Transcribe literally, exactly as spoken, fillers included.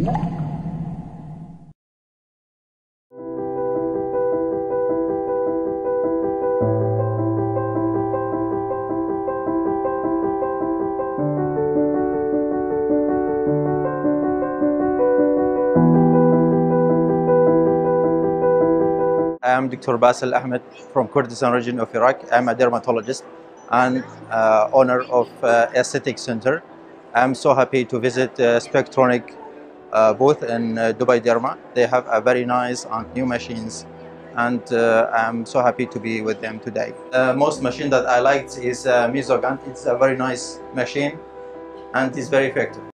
I'm Doctor Basil Ahmed from Kurdistan region of Iraq. I'm a dermatologist and uh, owner of uh, Aesthetic Center. I'm so happy to visit uh, Spectronix uh, booth in uh, Dubai Derma. They have a very nice and new machines, and uh, I'm so happy to be with them today. Uh, most machine that I liked is uh, Mesogan. It's a very nice machine and it's very effective.